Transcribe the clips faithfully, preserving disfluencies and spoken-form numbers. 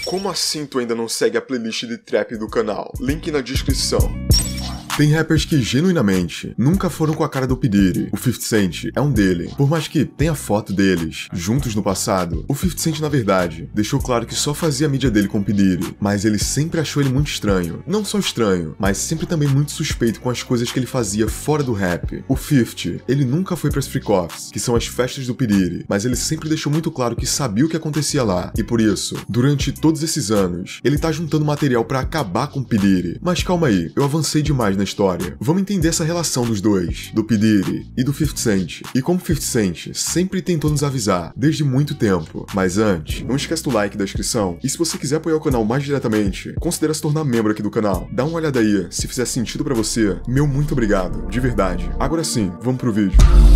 Como assim tu ainda não segue a playlist de trap do canal? Link na descrição. Tem rappers que, genuinamente, nunca foram com a cara do P. Diddy. O fifty Cent é um dele. Por mais que tenha foto deles juntos no passado, o fifty Cent, na verdade, deixou claro que só fazia a mídia dele com o P. Diddy, mas ele sempre achou ele muito estranho. Não só estranho, mas sempre também muito suspeito com as coisas que ele fazia fora do rap. O fifty, ele nunca foi pras freak-offs, que são as festas do P. Diddy, mas ele sempre deixou muito claro que sabia o que acontecia lá, e por isso, durante todos esses anos, ele tá juntando material pra acabar com o P. Diddy. Mas calma aí, eu avancei demais na história. Vamos entender essa relação dos dois, do P. Diddy e do fifty Cent, e como o fifty Cent sempre tentou nos avisar, desde muito tempo. Mas antes, não esquece do like e da inscrição, e se você quiser apoiar o canal mais diretamente, considere se tornar membro aqui do canal. Dá uma olhada aí, se fizer sentido pra você, meu muito obrigado, de verdade. Agora sim, vamos pro vídeo.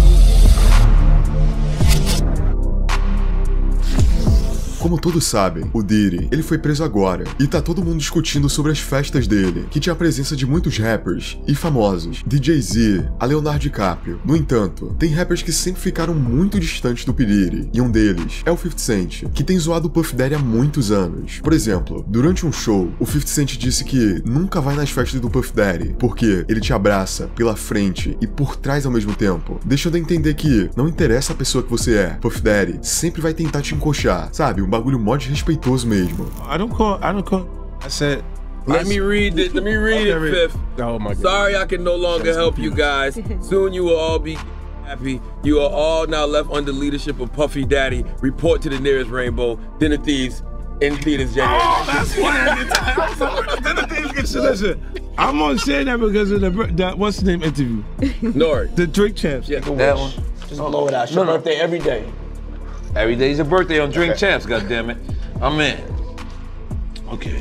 Como todos sabem, o Diddy, ele foi preso agora, e tá todo mundo discutindo sobre as festas dele, que tinha a presença de muitos rappers e famosos, de Jay-Z a Leonardo DiCaprio. No entanto, tem rappers que sempre ficaram muito distantes do P. Diddy, e um deles é o fifty Cent, que tem zoado o Puff Daddy há muitos anos. Por exemplo, durante um show, o fifty Cent disse que nunca vai nas festas do Puff Daddy, porque ele te abraça pela frente e por trás ao mesmo tempo, deixando a entender que não interessa a pessoa que você é, Puff Daddy sempre vai tentar te encoxar, sabe? Um bagulho mó desrespeitoso mesmo. I don't call, I don't call, I said, Let me read it, let me read it, Fifth. Oh my God. Sorry I can no longer help you guys. Soon you will all be happy. You are all now left under leadership of Puffy Daddy. Report to the nearest rainbow. Dinner Thieves in theaters January. Oh, that's why. Dinner Thieves. Listen, I'm only saying that because of the, that, what's the name interview? Nori. The Drink Champs. Yeah, That one. Just blow it out. It's your birthday every day. Every day's your birthday on Drink Champs, goddammit. I'm in. Okay.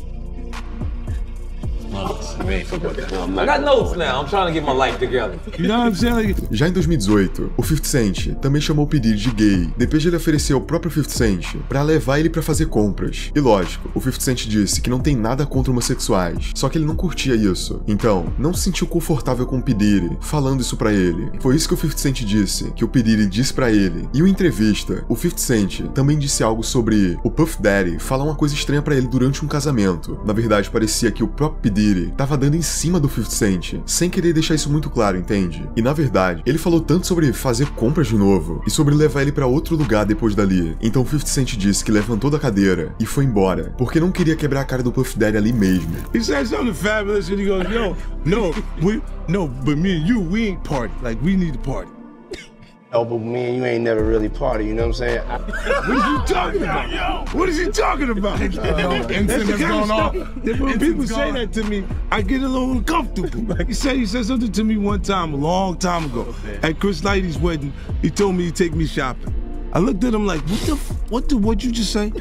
I got notes now. I'm trying to get my life together. You know what I'm saying? Like, Já em dois mil e dezoito, o fifty Cent também chamou o P. Diddy de gay, depois de ele oferecer ao próprio fifty Cent pra levar ele pra fazer compras. E lógico, o fifty Cent disse que não tem nada contra homossexuais, só que ele não curtia isso. Então, não se sentiu confortável com o P. Diddy falando isso pra ele. Foi isso que o fifty Cent disse, que o P. Diddy disse pra ele. E em uma entrevista, o fifty Cent também disse algo sobre o Puff Daddy falar uma coisa estranha pra ele durante um casamento. Na verdade, parecia que o próprio P. Diddy tava dando em cima do fifty Cent, sem querer deixar isso muito claro, entende? E na verdade, ele falou tanto sobre fazer compras de novo, e sobre levar ele pra outro lugar depois dali. Então o fifty Cent disse que levantou da cadeira e foi embora, porque não queria quebrar a cara do Puff Daddy ali mesmo. he said something fabulous and he goes, yo, no, we, no, but me and you, we ain't party. Like, we need to party. Oh, but me and you ain't never really party, you know what I'm saying? I, What is he talking about? What is he talking about? That's the kind of stuff that when people say that to me, I get a little uncomfortable. He said he said something to me one time, a long time ago, at Chris Lighty's wedding. He told me he'd take me shopping. I looked at him like, what the, f what the, what'd you just say?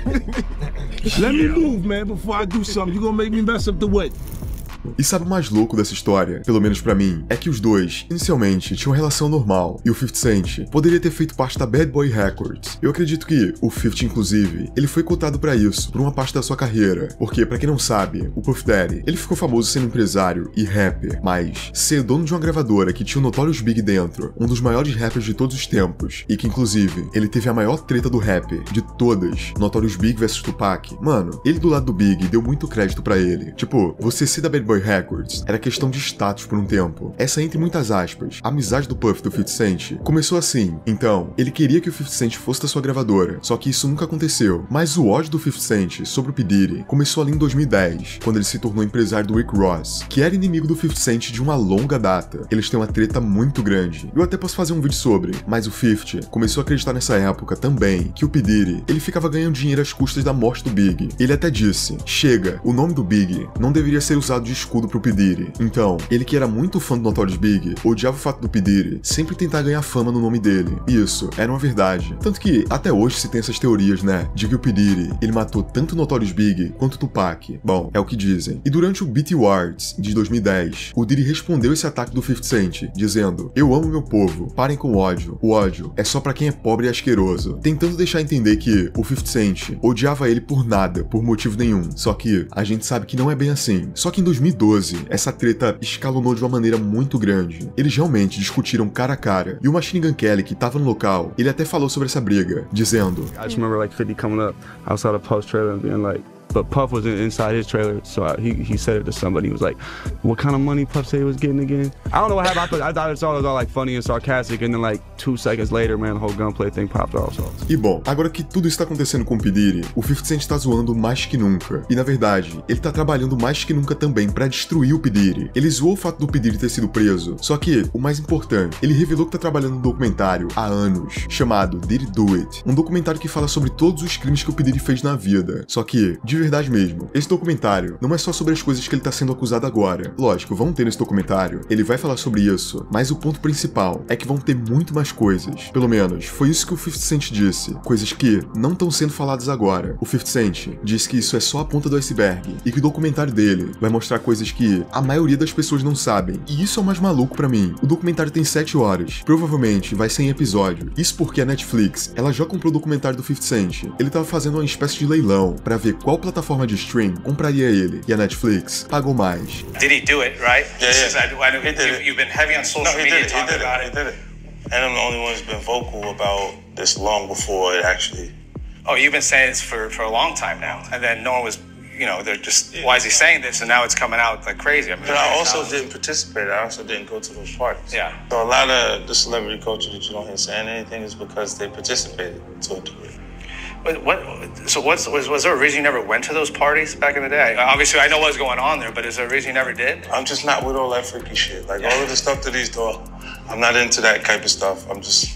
Let me move, man, before I do something. You gonna make me mess up the wedding. E sabe o mais louco dessa história, pelo menos pra mim, é que os dois, inicialmente, tinham uma relação normal, e o fifty Cent poderia ter feito parte da Bad Boy Records. Eu acredito que o fifty, inclusive, ele foi cotado pra isso, por uma parte da sua carreira, porque, pra quem não sabe, o Puff Daddy, ele ficou famoso sendo empresário e rapper, mas ser dono de uma gravadora que tinha o Notorious Big dentro, um dos maiores rappers de todos os tempos, e que, inclusive, ele teve a maior treta do rap de todas, Notorious Big versus Tupac, mano, ele do lado do Big deu muito crédito pra ele. Tipo, você ser da Bad Boy Records era questão de status por um tempo. Essa, entre muitas aspas, a amizade do Puff do fifty Cent começou assim. Então, ele queria que o fifty Cent fosse da sua gravadora, só que isso nunca aconteceu. Mas o ódio do fifty Cent sobre o P. Diddy começou ali em dois mil e dez, quando ele se tornou empresário do Rick Ross, que era inimigo do fifty Cent de uma longa data. Eles têm uma treta muito grande. Eu até posso fazer um vídeo sobre, mas o fifty começou a acreditar nessa época também que o P. Diddy, ele ficava ganhando dinheiro às custas da morte do Big. Ele até disse, chega, o nome do Big não deveria ser usado de escudo pro P. Diddy. Então, ele que era muito fã do Notorious Big, odiava o fato do P. Diddy sempre tentar ganhar fama no nome dele. E isso era uma verdade. Tanto que, até hoje se tem essas teorias, né, de que o P. Diddy, ele matou tanto o Notorious Big quanto o Tupac. Bom, é o que dizem. E durante o B E T Awards de dois mil e dez, o Diddy respondeu esse ataque do fifty Cent, dizendo, eu amo meu povo, parem com o ódio. O ódio é só pra quem é pobre e asqueroso. Tentando deixar entender que o fifty Cent odiava ele por nada, por motivo nenhum. Só que a gente sabe que não é bem assim. Só que em dois mil e e doze, essa treta escalonou de uma maneira muito grande. Eles realmente discutiram cara a cara, e o Machine Gun Kelly, que tava no local, ele até falou sobre essa briga, dizendo: I just remember like fifty coming up outside of Puff's trailer and being like, but Puff was inside his trailer, so I, he he said it to somebody. He was like, "What kind of money Puff said he was getting again?" I don't know what happened. I thought, I thought it was all like funny and sarcastic, and then like two seconds later, man, the whole gunplay thing popped off. So. E bom, agora que tudo está acontecendo com o P. Diddy, o fifty Cent tá zoando mais que nunca. E na verdade, ele tá trabalhando mais que nunca também pra destruir o P. Diddy. Ele zoou o fato do P. Diddy ter sido preso, só que, o mais importante, ele revelou que tá trabalhando num documentário há anos, chamado Diddy Do It. Um documentário que fala sobre todos os crimes que o P. Diddy fez na vida. Só que, de verdade mesmo, esse documentário não é só sobre as coisas que ele tá sendo acusado agora. Lógico, vão ter nesse documentário, ele vai falar sobre isso, mas o ponto principal é que vão ter muito mais coisas. Pelo menos, foi isso que o fifty Cent disse. Coisas que não estão sendo faladas agora. O fifty Cent disse que isso é só a ponta do iceberg e que o documentário dele vai mostrar coisas que a maioria das pessoas não sabem. E isso é o mais maluco pra mim. O documentário tem sete horas. Provavelmente vai ser em episódio. Isso porque a Netflix, ela já comprou o documentário do fifty Cent. Ele tava fazendo uma espécie de leilão pra ver qual plataforma de stream compraria ele, e a Netflix pagou mais. Did he do it, right? Yeah, This yeah. is- I- I know He did you've, it. you've been heavy on social No, he media did it. He talking did it. about He it. did it. And I'm the only one who's been vocal about this long before it actually. Oh, you've been saying this for, for a long time now, and then no one was, you know, they're just, why is he saying this? And now it's coming out like crazy. I mean, But I it's also not- didn't participate. I also didn't go to those parties. Yeah. So a lot of the celebrity culture that you don't hear saying anything is because they participated to a degree. What, what, so what's, was, was there a reason you never went to those parties back in the day? Obviously, I know what's going on there, but is there a reason you never did? I'm just not with all that freaky shit. Like Yeah. all of the stuff that he's doing, I'm not into that type of stuff. I'm just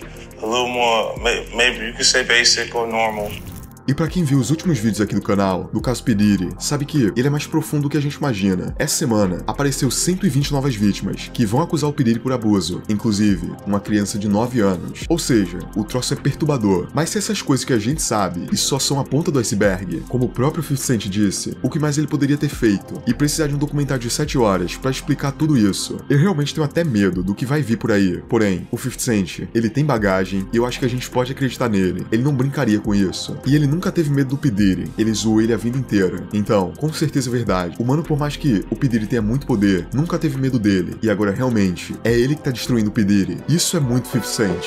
a little more, may- maybe you could say basic or normal. E pra quem viu os últimos vídeos aqui do canal, do caso P. Diddy, sabe que ele é mais profundo do que a gente imagina. Essa semana, apareceu cento e vinte novas vítimas, que vão acusar o P. Diddy por abuso, inclusive uma criança de nove anos. Ou seja, o troço é perturbador. Mas se essas coisas que a gente sabe e só são a ponta do iceberg, como o próprio fifty Cent disse, o que mais ele poderia ter feito? E precisar de um documentário de sete horas pra explicar tudo isso. Eu realmente tenho até medo do que vai vir por aí. Porém, o fifty Cent, ele tem bagagem e eu acho que a gente pode acreditar nele. Ele não brincaria com isso. E ele nunca teve medo do P. Diddy, ele zoou ele a vida inteira. Então, com certeza é verdade. O mano, por mais que o P. Diddy tenha muito poder, nunca teve medo dele. E agora, realmente, é ele que tá destruindo o P. Diddy. Isso é muito fifty Cent.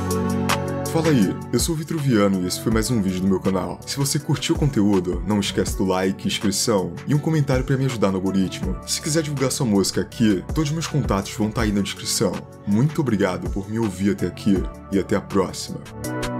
Fala aí, eu sou o Vitruviano e esse foi mais um vídeo do meu canal. Se você curtiu o conteúdo, não esquece do like, inscrição e um comentário pra me ajudar no algoritmo. Se quiser divulgar sua música aqui, todos os meus contatos vão estar aí na descrição. Muito obrigado por me ouvir até aqui e até a próxima.